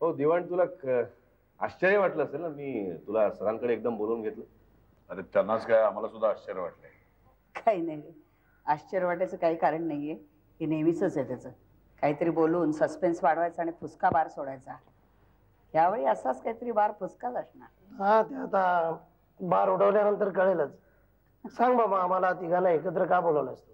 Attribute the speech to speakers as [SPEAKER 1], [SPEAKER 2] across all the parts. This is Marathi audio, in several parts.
[SPEAKER 1] हो दिवाण, तुला आश्चर्य वाटलं असेल ना, मी तुला सरांकडे एकदम बोलवून घेतलं.
[SPEAKER 2] अरे त्यांनाच काय, आम्हाला सुद्धा आश्चर्य वाटलंय.
[SPEAKER 3] काही नाही, आश्चर्य वाटायचं काही कारण नाहीये. हे नेहमीच आहे त्याचं. काहीतरी बोलून सस्पेन्स वाढवायचा आणि फुसका बार सोडायचा. यावेळी असाच काहीतरी बार फुसकाच असणार.
[SPEAKER 4] हा, ते आता बार उडवल्यानंतर कळेलच. सांग बाबा, आम्हाला तिघांना एकत्र का बोलवलंस तू?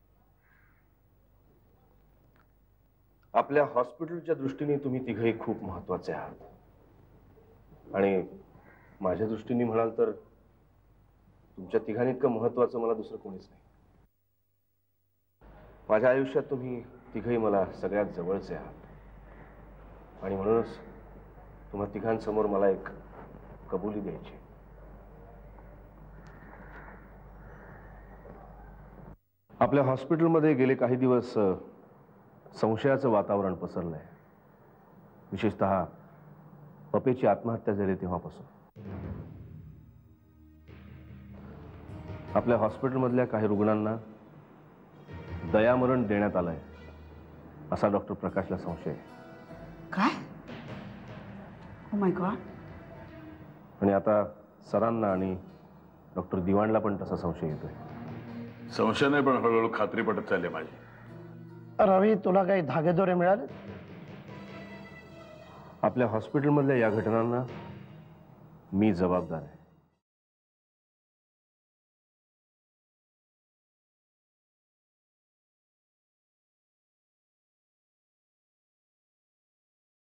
[SPEAKER 1] आपल्या हॉस्पिटलच्या दृष्टीने तुम्ही तिघही खूप महत्वाचे आहात आणि माझ्या दृष्टीने म्हणाल तर तुमच्या तिघांनी इतकं महत्वाचं मला दुसरं कोणीच नाही. माझ्या आयुष्यात तुम्ही तिघही मला सगळ्यात जवळचे आहात आणि म्हणूनच तुम्हा तिघांसमोर मला एक कबुली द्यायची. आपल्या हॉस्पिटलमध्ये गेले काही दिवस संशयाचं वातावरण पसरलंय, विशेषतः पपेची आत्महत्या झाली तेव्हापासून. आपल्या हॉस्पिटलमधल्या काही रुग्णांना दयामरण देण्यात आलंय असा डॉक्टर प्रकाशला संशय आहे.
[SPEAKER 3] काय? Oh my God.
[SPEAKER 1] आणि आता सरांना आणि डॉक्टर दिवाणला पण तसा संशय येतोय.
[SPEAKER 2] संशय नाही, पण हळूहळू खात्री पटत चालली माझी.
[SPEAKER 4] रवी, तुला काही धागेदोरे मिळाले?
[SPEAKER 1] आपल्या हॉस्पिटलमधल्या या घटनांना मी जबाबदार आहे.